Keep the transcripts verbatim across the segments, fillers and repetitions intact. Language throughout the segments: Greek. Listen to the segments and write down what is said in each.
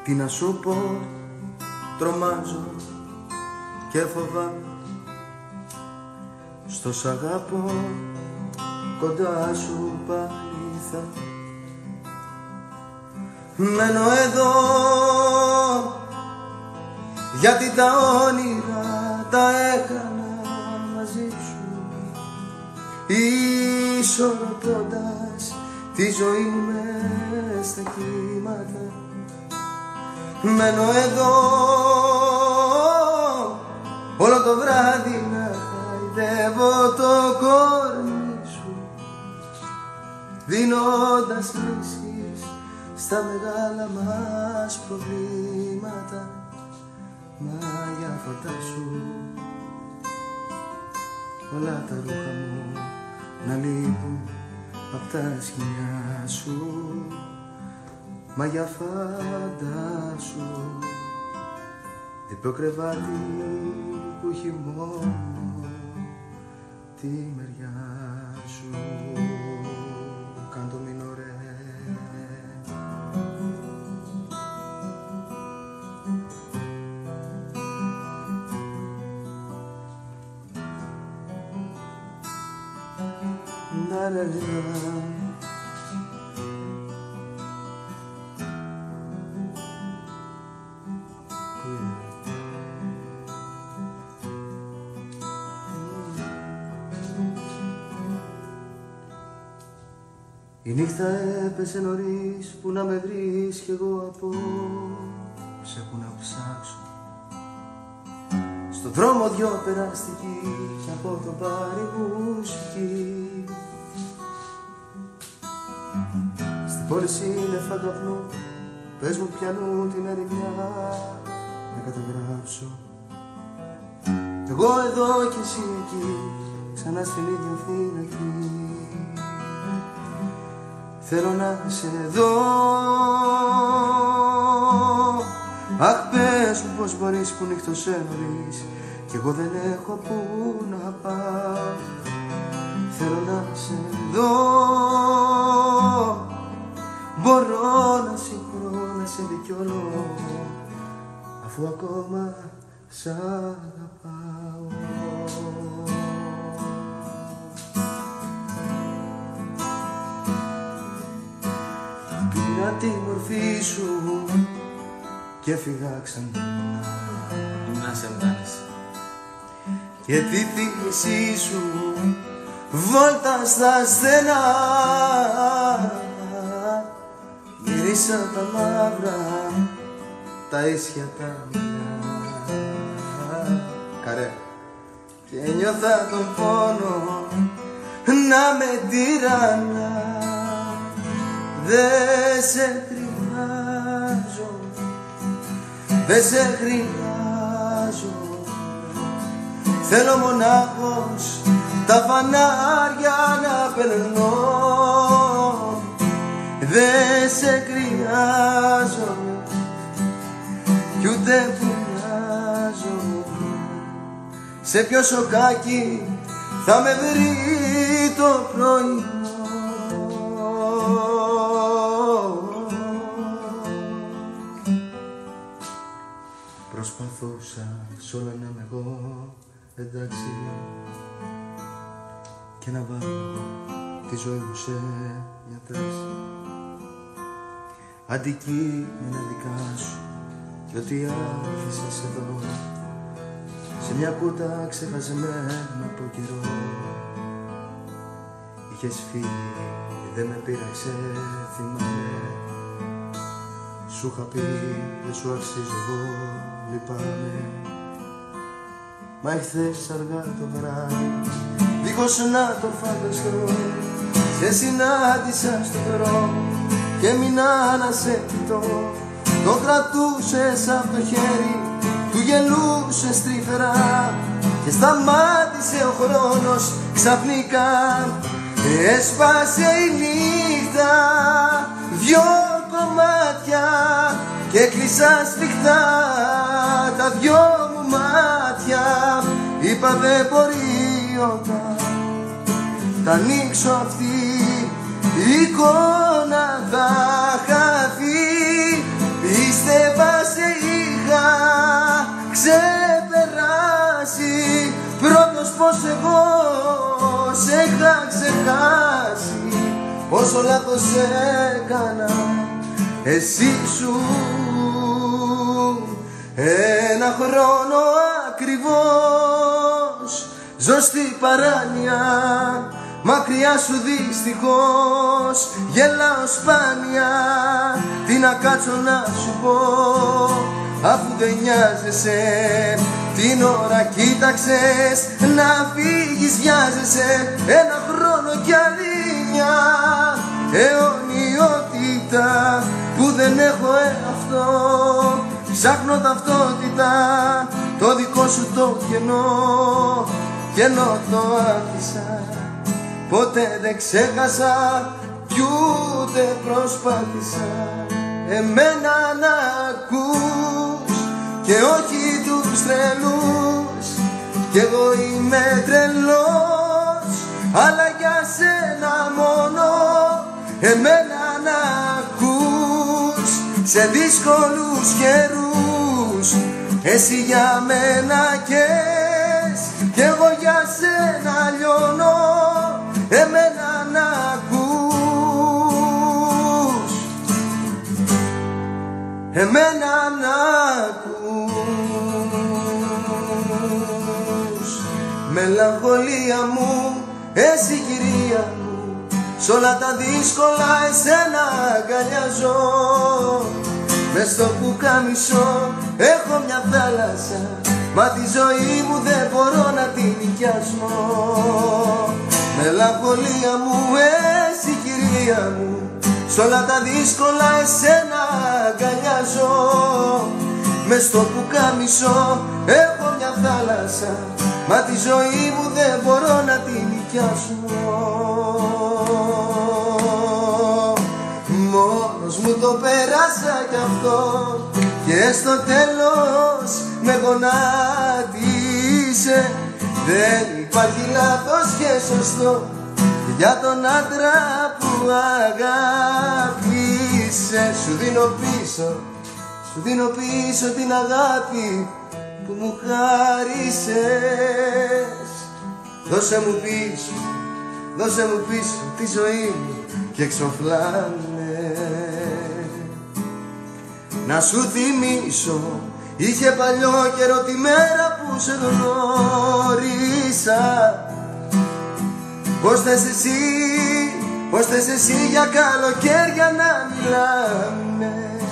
Τι να σου πω, τρομάζω και φοβάμαι. Στο σ' αγαπώ, κοντά σου πάλι θα μένω εδώ, γιατί τα όνειρα τα έκανα μαζί σου, ισορροπώντας τη ζωή μου μες στα κύματα. Μένω εδώ όλο το βράδυ να χαϊδεύω το κορμί σου, δίνοντας λύσεις στα μεγάλα μας προβλήματα. Μα για φαντάσου όλα τα ρούχα μου να λείπουν απ' τα σκοινιά σου. Μα για φαντάσου διπλό κρεβάτι που έχει μόνο τη μεριά σου. Κάν' το μινορέ. Να ρε η νύχτα έπεσε νωρίς, που να με βρεις κι εγώ απόψε που να ψάξω. Στον δρόμο δυο περαστικοί κι από το πάρει μουσική. Στην πόλη σύννεφα καπνού, πες μου πιανού την ερημιά να καταγράψω. Εγώ εδώ κι εσύ εκεί, ξανά στην ίδια φυλακή. Θέλω να σε δω. Αχ, πες μου πως μπορείς που νύχτωσε νωρίς κι εγώ δεν έχω που να πάω. Θέλω να σε δω. Μπορώ να συγχωρώ, να σε δικαιώνω, αφού ακόμα σ' αγαπάω. Πήρα τη μορφή σου και έφυγα ξανά. Να σε βγάλεις. Και τη θύμησή σου βόλτα στα στενά. Γυρίσα τα μαύρα, τα ίσια τα μυαλιά. Καρέ. Και νιώθα τον πόνο να με τυραννά. Δε σε χρειάζω, δε σε χρειάζω. Θέλω μονάχος τα φανάρια να περνώ. Δε σε χρειάζω κι ούτε που μοιάζω. Σε ποιο σοκάκι θα με βρει το πρωί. Προσπαθούσα σ' όλα να είμαι εγώ εντάξει και να βάλω τη ζωή μου σε μια τάξη. Αντικείμενα δικά σου κι ό,τι άφησες εδώ σε μια κούτα ξεχασμένα από καιρό. Είχες φύγει, δεν με πείραξε, θυμάμαι. Σου είχα πει, δεν σου αξίζω εγώ, λυπάμαι. Μα εχθές αργά το βράδυ, δίχως να το φανταστώ, σε συνάντησα στον δρόμο και έμεινα να σε κοιτώ. Το κρατούσες απ' το χέρι, του γελούσες τρυφερά και σταμάτησε ο χρόνος ξαφνικά. Έσπασε η νύχτα δυο κομμάτια και κλείσα σφιχτά τα δυο μου μάτια. Είπα δεν μπορεί όταν θα ανοίξω αυτή η εικόνα θα χαθεί. Πίστε σε είχα ξεπεράσει, πρώτος πως εγώ σε είχα ξεχάσει, πόσο λάθος έκανα, εσύ σου. Ένα χρόνο ακριβώς ζω στη παράνοια, μακριά σου δυστυχώς γελάω σπάνια. Τι να κάτσω να σου πω, αφού δεν νοιάζεσαι, την ώρα κοίταξες να φύγεις, βιάζεσαι. Ένα χρόνο κι άλλη μια αιωνιότητα που δεν έχω εαυτό. Ψάχνω ταυτότητα, το δικό σου το κενό, κι ενώ το άφησα ποτέ δεν ξέχασα κι ούτε προσπάθησα εμένα να ακούς και όχι τους τρελούς. Κι εγώ είμαι τρελός, αλλά για σένα μόνο εμένα να ακούς. Σε δύσκολους καιρούς εσύ για μένα καις, κι εγώ για σένα λιώνω, εμένα να ακούς, εμένα να ακούς. Μελαγχολία μου, εσύ κυρία μου, σ' όλα τα δύσκολα εσένα αγκαλιάζω. Μες στο πουκάμισο έχω μια θάλασσα, μα τη ζωή μου δεν μπορώ να την νοικιάσω. Μελαγχολία μου, εσύ κυρία μου, σ' όλα τα δύσκολα εσένα αγκαλιάζω. Μες στο πουκάμισο έχω μια θάλασσα, μα τη ζωή μου δεν μπορώ να την νοικιάσω. Μόνος μου το πέρασα κι αυτό και στο τέλος με γονάτισε. Δεν υπάρχει λάθος και σωστό για τον άντρα που αγάπησε. Σου δίνω πίσω, σου δίνω πίσω την αγάπη που μου χάρισες. Δώσε μου πίσω, δώσε μου πίσω τη ζωή μου και εξοφλάνε. Να σου θυμίσω, είχε παλιό καιρό τη μέρα που σε γνώρισα. Πώς θες εσύ, πώς θες εσύ για καλοκαίρια να μιλάμε.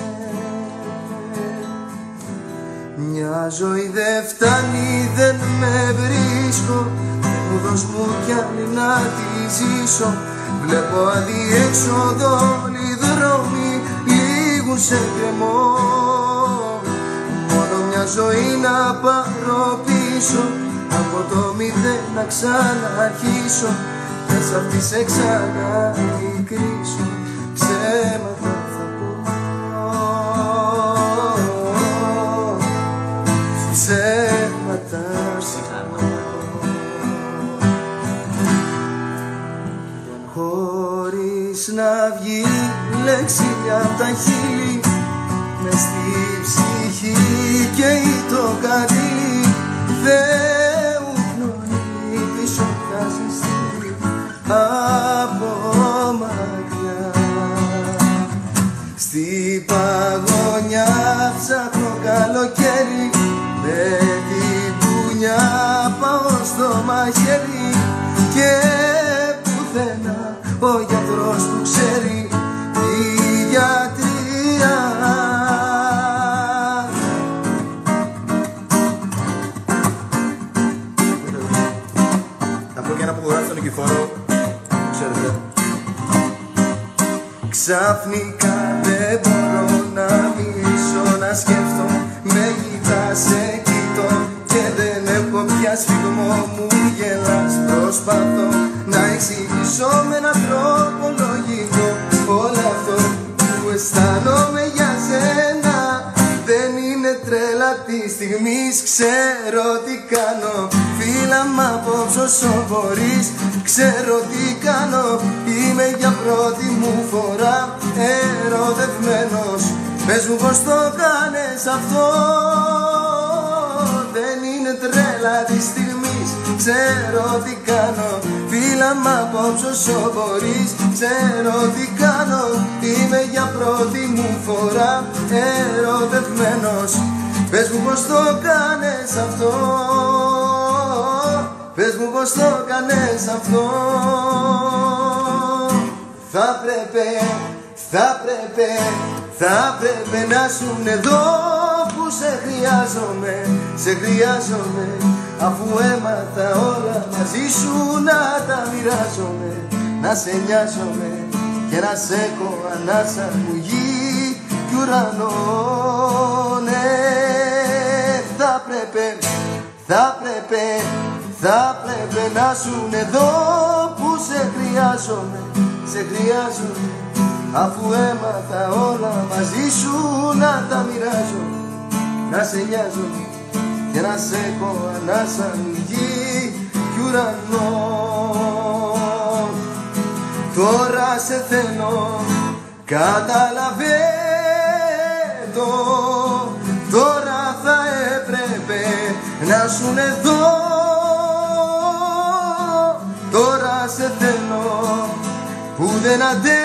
Μια ζωή δεν φτάνει, δεν με βρίσκω, μου δώσ' μου κι άλλη να τη ζήσω. Βλέπω αδιέξοδο, όλοι οι δρόμοι λήγουν σε κρεμό. Μόνο μια ζωή να πάρω πίσω, από το μηδέν να ξαναρχίσω, και σ' αυτή σε ξαναμικρίσω, ψέματα θα πω, ψέματα θα πω. Χωρίς να βγει λέξη απ' τα χείλη, μες στη ψυχή καίει το καρύλι. Θεού πνοή πίσω θα ζεστεί από μακριά. Στη παγωνιά ψάχνω καλοκαίρι, με την πουνιά πάω στο μαχαίρι, και πουθενά ο γιατρός που ξέρει τη γιατρία. Θα πω και ένα που γράφει στον Νικηφόρο, ξέρετε. Ξαφνικά δεν μπορώ να μιλήσω, να σκέφτω, με κοιτάς, σε κοιτώ, και δεν έχω πια σφιγμό, μου γελάς. Προσπαθώ να εξηγήσω με έναν τρόπο λογικό όλο αυτό που αισθάνομαι για σένα. Δεν είναι τρέλα τη στιγμής, ξέρω τι κάνω. Φίλα μ' απόψε όσο μπορείς, ξέρω τι κάνω. Είμαι για πρώτη μου φορά ερωτευμένος Πες μου πως το κάνες αυτό. Δεν είναι τρέλα της στιγμής, ξέρω τι κάνω. Φίλα μ' απόψε όσο μπορείς, ξέρω τι κάνω. Είμαι για πρώτη μου φορά ερωτευμένος. Πες μου πως το κάνες αυτό. Πες μου πως το κάνες αυτό. Θα πρέπει, θα πρέπει, θα πρέπει να σουν εδώ που σε χρειάζομαι, σε χρειάζομαι. Αφού έμαθα όλα μαζί σου να τα μοιράζομαι, να σε νοιάζομαι και να σε έχω ανάσα μου γη κι ουρανό. Ναι, θα πρέπει, θα πρέπει, θα πρέπει να σουν εδώ που σε χρειάζομαι, σε χρειάζομαι. Αφού έμαθα όλα μαζί σου να τα μοιράζω, να σε νοιάζομαι και να σε έχω ανάσα γη κι ουρανό. Τώρα σε θέλω, καταλαβαίνω, τώρα θα έπρεπε να σουν εδώ. Τώρα σε θέλω που δεν αντέχω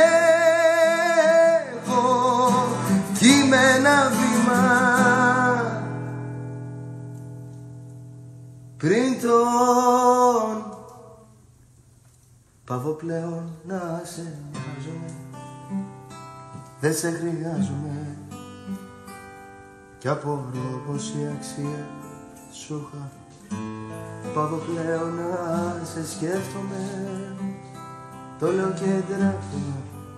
κι είμαι ένα βήμα πριν τον παύω πλέον να σε νοιάζομαι. Δεν σε χρειάζομαι κι απορώ πως η αξία σου είχα. Παύω πλέον να σε σκέφτομαι, το λέω και τρέφομαι.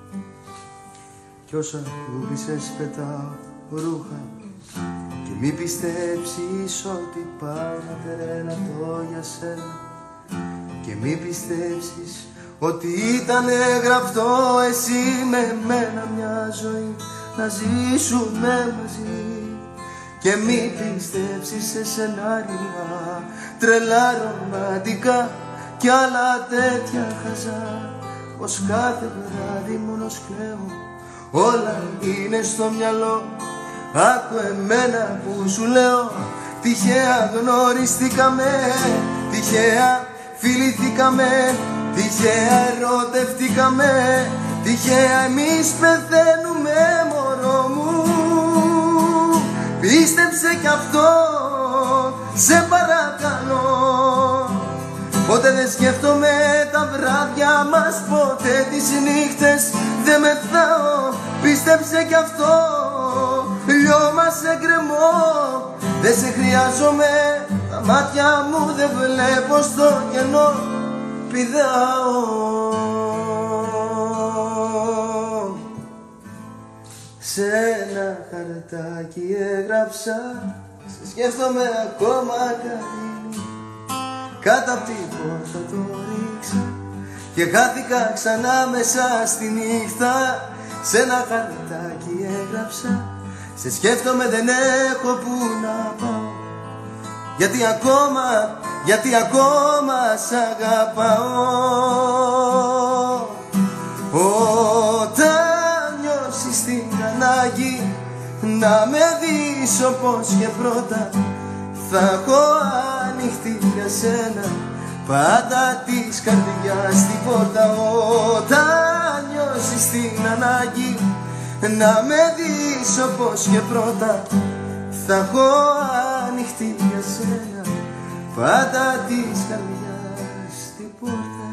Κι όσα κούμπησες πετάω ρούχα. Και μη πιστέψεις ότι πάω να τρελαθώ για σένα. Και μη πιστέψεις ότι ήταν γραφτό εσύ με μένα μια ζωή να ζήσουμε μαζί. Και μη πιστέψεις σε σενάρια τρελά ρομαντικά κι άλλα τέτοια χαζά, πως κάθε βράδυ μόνος κλαίω, όλα είναι στο μυαλό. Άκου εμένα που σου λέω, τυχαία γνωριστήκαμε, τυχαία φιληθήκαμε, τυχαία ερωτευτήκαμε, τυχαία εμείς πεθαίνουμε μωρό μου. Πίστεψε κι αυτό, σε παρακαλώ. Ποτέ δεν σκέφτομαι τα βράδια μας, ποτέ τις νύχτες δεν μεθάω. Πίστεψε κι αυτό, λιώμα σε γκρεμό. Δεν σε χρειάζομαι, τα μάτια μου δεν βλέπω στο κενό. Πηδάω σε ένα χαρτάκι έγραψα, σε σκέφτομαι ακόμα κάτι. Κάτω απ' την πόρτα το ρίξα και χάθηκα ξανά μέσα στη νύχτα. Σ' ένα χαρτάκι έγραψα, σε σκέφτομαι δεν έχω που να πάω. Γιατί ακόμα, γιατί ακόμα σ' αγαπάω. Όταν νιώσεις την ανάγκη να με δεις όπως και πρώτα, θα έχω ανοιχτή για σένα πάντα της καρδιάς την πόρτα. Όταν νιώσεις την ανάγκη να με δεις όπως και πρώτα, θα έχω ανοιχτή για σένα πάντα της καρδιάς την πόρτα.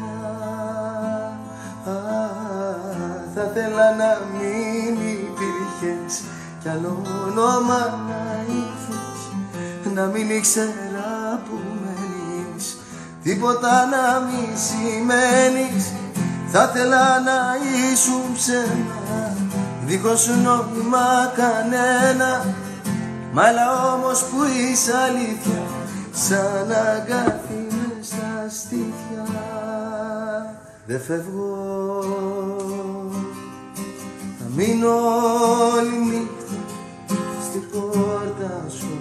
Θα θέλα να μην υπήρχες κι άλλο όνομα να ήρθες, να μην ήξερα που μένεις, τίποτα να μη σημαίνεις. Θα θέλα να ήσουν ψέμα, δίχως νόημα κανένα, μ' άλλα όμως που είσαι αλήθεια, σαν αγκάθι μες στα στήθια. Δεν φεύγω, θα μείνω όλη νύχτα στην πόρτα σου.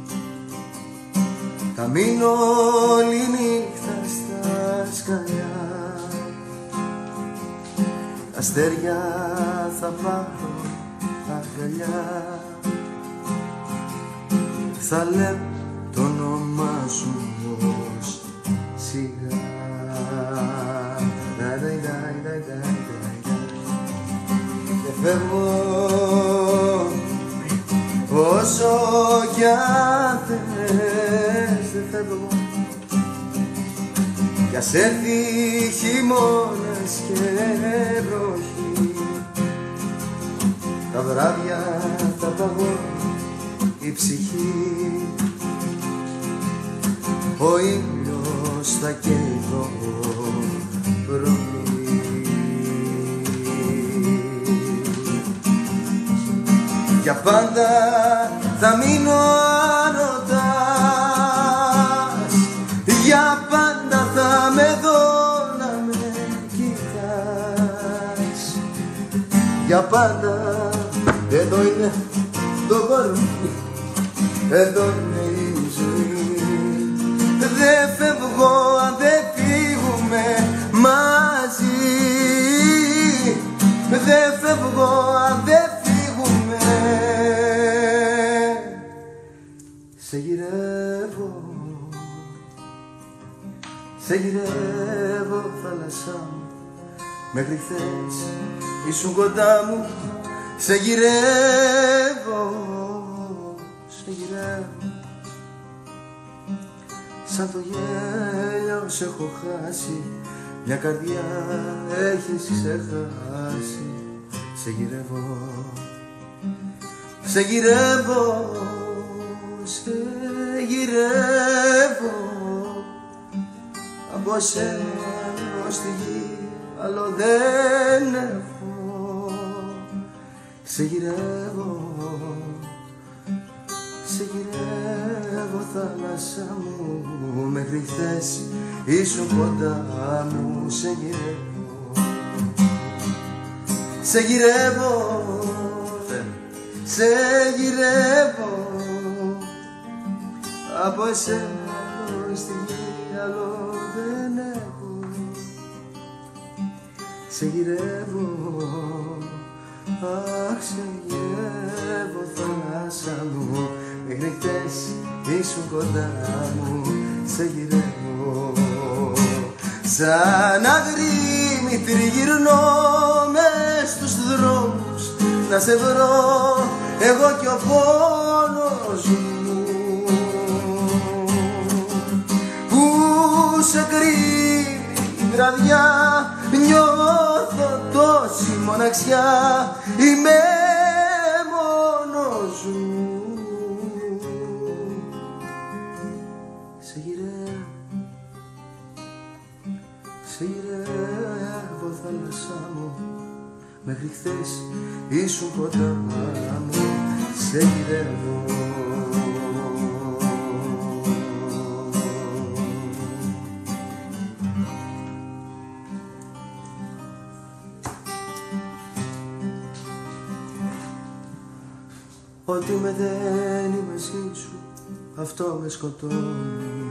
Θα μείνω όλη νύχτα στα σκαλιά. Αστέρια θα πάρω, αγκαλιά. Θα λέω το όνομά σου όμως σιγά. Και φεύγω όσο κι αν θες, δεν φεύγω κι ας έρθει χειμώνας και βροχή. Τα βράδια θα παγώνει η ψυχή, ο ήλιος θα καίει το πρωί. Για πάντα θα μείνω αν ρωτάς, για πάντα θα με δω να με κοιτάς. Για πάντα εδώ είναι το κορμί, εδώ είναι η ζωή. Δεν φεύγω αν δεν φύγουμε μαζί, δεν φεύγω αν δεν φύγουμε. Σε γυρεύω, σε γυρεύω θάλασσά μου, μέχρι χθες ήσουν κοντά μου. Σε γυρεύω, σε γυρεύω, σαν το γέλιο σε έχω χάσει, μια καρδιά έχεις ξεχάσει. Σε γυρεύω, σε γυρεύω, σε γυρεύω, από σένα ως τη γη άλλο δεν έχω. Σε γυρεύω, σε γυρεύω θάλασσά μου, μέχρι χθες ήσουν κοντά μου. Σε γυρεύω, σε γυρεύω, σε γυρεύω, από εσένα στη γη άλλο δεν έχω. Σε γυρεύω, αχ, σε γυρεύω θάλασσά μου, μέχρι χθες ήσουν κοντά μου. Σε γυρεύω, σαν αγρίμη τριγυρνώ μες στους δρόμους, να σε βρω εγώ κι ο πόνος μου, που σε κρύβει η βραδιά. Νιώθω τόση μοναξιά, είμαι μόνος μου. Σε γυρεύω, σε γυρεύω θάλασσά μου, μέχρι χθες ήσουν κοντά μου. Σε γυρεύω, ότι με δένει μαζί σου, αυτό με σκοτώνει.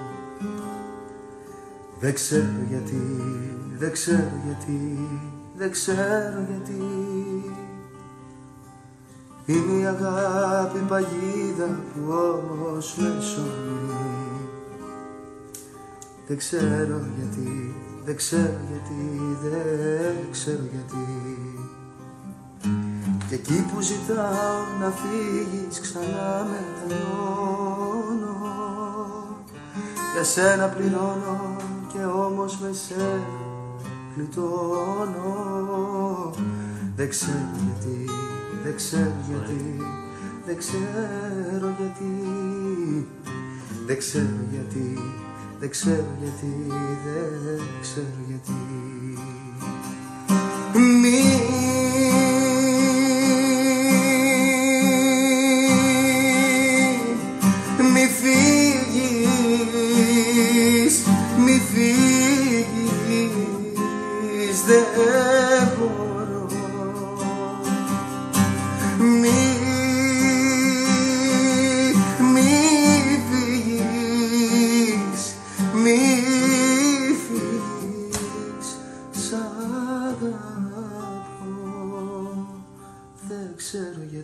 Δεν ξέρω γιατί, δεν ξέρω γιατί, δεν ξέρω γιατί. Είναι η αγάπη παγίδα που όμως με σώνει. Δεν ξέρω γιατί, δεν ξέρω γιατί, δεν ξέρω γιατί. Και εκεί που ζητάω να φύγεις ξανά μετανιώνω. Για σένα πληρώνω και όμως με σένα γλιτώνω. Δεν ξέρω γιατί, δεν ξέρω γιατί, δεν ξέρω γιατί, δεν ξέρω γιατί, δεν ξέρω γιατί, δεν ξέρω γιατί. Μη Μη φύγεις, μη φύγεις, δεν μπορώ. Μη, μη φύγεις, μη φύγεις, σ' αγαπώ, δεν ξέρω γιατί.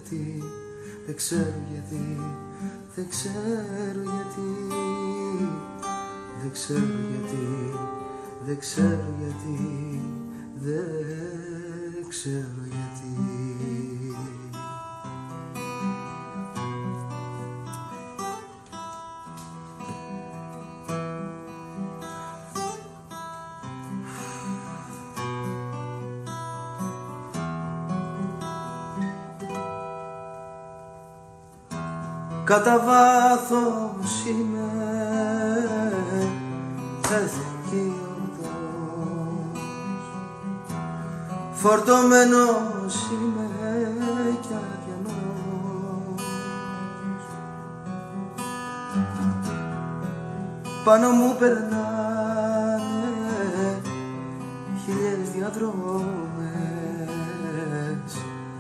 ξέρω γιατί, δεν ξέρω γιατί, δεν ξέρω γιατί, δεν ξέρω γιατί, δεν ξέρω γιατί. Κατά βάθος είμαι εθνική οδός, φορτωμένος είμαι κι αδιανός. Πάνω μου περνάνε χιλιάδες διαδρόμες,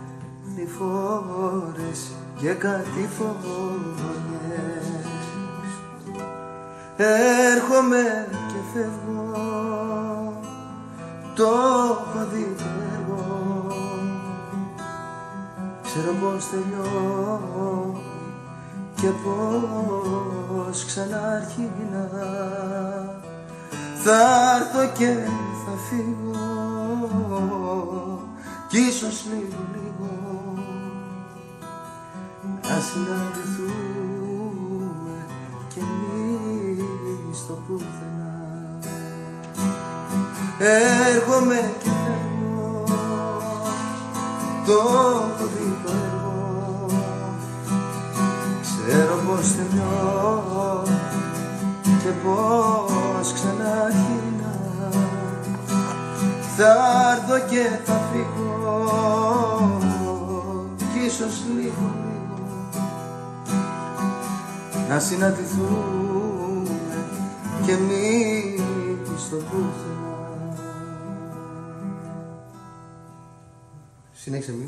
νηφόρες και κάτι φωνιές. Έρχομαι και φεύγω, το έχω δει το έργο. Ξέρω πως τελειώνει και πως ξαναρχίνα. Θα έρθω και θα φύγω κι ίσως λίγο λίγο να συναντηθούμε κι εμείς στο πουθενά. Έρχομαι και φεύγω, το έχω δει το έργο. Ξέρω πως τελειώνει και πως ξαναρχίνα. Θα έρθω και θα φύγω κι ίσως λίγο να συναντηθούμε κι εμείς στο πουθενά. Συνέχισε μην.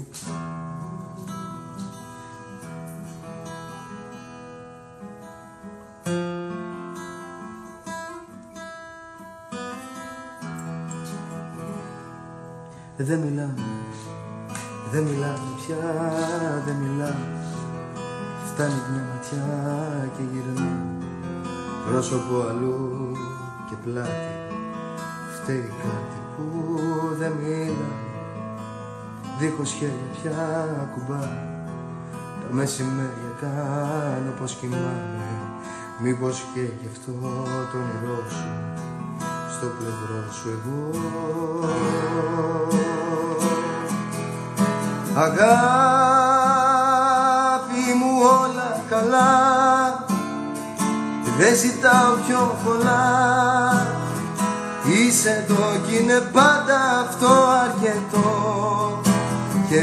Δεν μιλάμε, δεν μιλάμε πια, δεν μιλάμε. Φτάνει μια ματιά και γυρνά, πρόσωπο αλλού και πλάτη. Φταίει κάτι που δεν μιλά, δίχως χέρια πια κουμπά. Τα μεσημέρια κάνω πως κοιμάμαι, μήπως και γι' αυτό το όνειρό σου στο πλευρό σου εγώ. Αγάπη μου όλα καλά, δεν ζητάω πιο πολλά. Είσαι εδώ κι είναι πάντα αυτό αρκετό. Και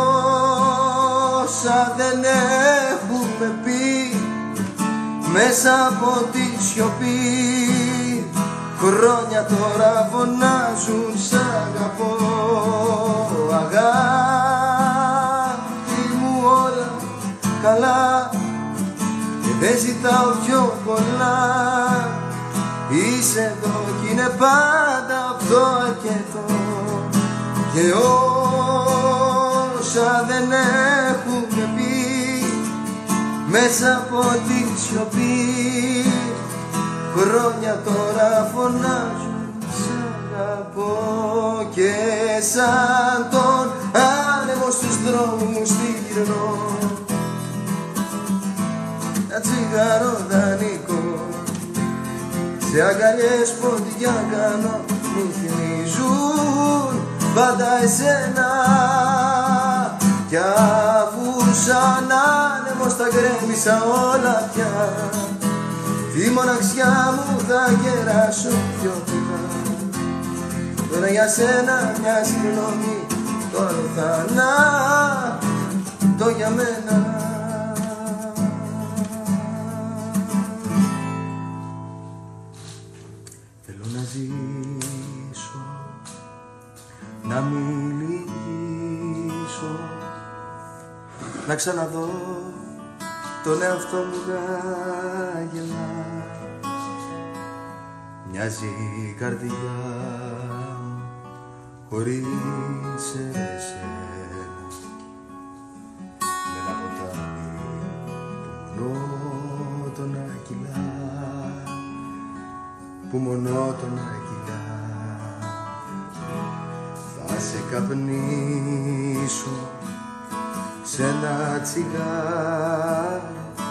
όσα δεν έχουμε πει μέσα από τη σιωπή, χρόνια τώρα φωνάζουν σ' αγαπώ. Αγάπη μου όλα καλά και δεν ζητάω πιο πολλά. Είσαι εδώ κι είναι πάντα αυτό αρκετό. Και όσα δεν έχουμε πει μέσα από τη σιωπή, χρόνια τώρα φωνάζουν σ' αγαπώ. Και σαν τον άνεμο στους δρόμους γυρνώ, ένα τσιγάρο δανεικό σε αγκαλιές ποντιά κάνω, μου θυμίζουν πάντα εσένα. Κι αφού σαν άνεμος τα γκρέμισα όλα πια, τη μοναξιά μου θα γεράσω πιο πια. Τώρα για σένα μια συγγνώμη, το άλλο θάνατο για μένα. Θέλω να ζήσω, να μιλήσω, να ξαναδώ τον εαυτό μου να γελά. Μοιάζει η καρδιά χωρίς εσένα με ένα ποτάμι ουρανό τον αγγιγά. Θα σε καπνίσω σε ένα τσιγάρο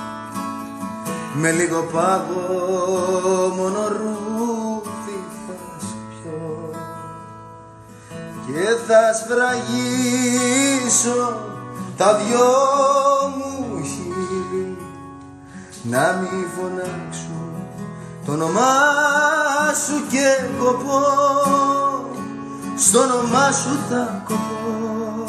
με λίγο πάγο, μόνο ρούχι θα σου πιω και θα σφραγίσω τα δυο μου χείλη να μη φωνάξω το όνομά σου και κοπώ, στο όνομά σου θα κοπώ.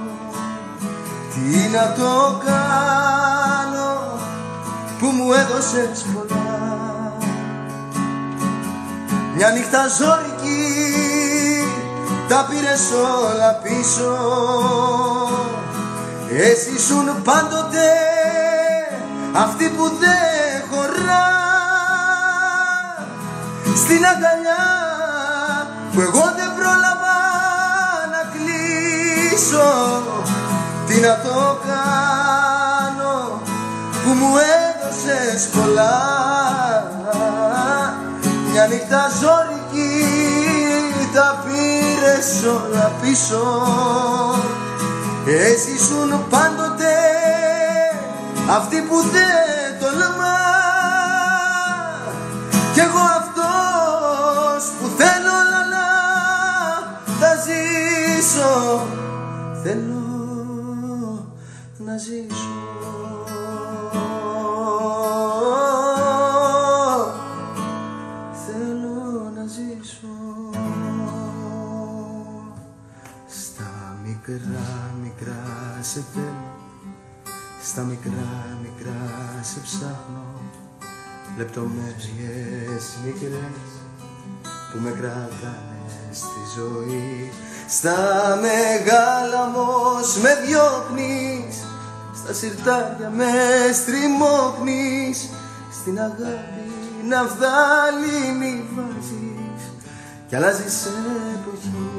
Τι να το κάνω που μου έδωσες πολλά, μια νύχτα ζώρικη τα πήρες όλα πίσω. Εσύ ήσουν πάντοτε αυτή που δεν χωρά στην αγκαλιά που εγώ δεν πρόλαβα να κλείσω. Τι να το κάνω που μου έδωσες πολλά, μια νύχτα ζώρικη τα πήρες όλα πίσω. Εσύ ήσουν πάντοτε αυτή που δεν τολμά κι εγώ αυτός που θέλω να θα ζήσω, θέλω να ζήσω. Θέλω να ζήσω. Στα μικρά μικρά σε θέλω, στα μικρά μικρά σε ψάχνω, λεπτομέρειες μικρές που με κρατάνε στη ζωή. Στα μεγάλα όμως με διώχνεις, στα συρτάρια με στριμώχνεις, στην αγάπη ναυδάλινη βάζεις κι αλλάζεις εποχή.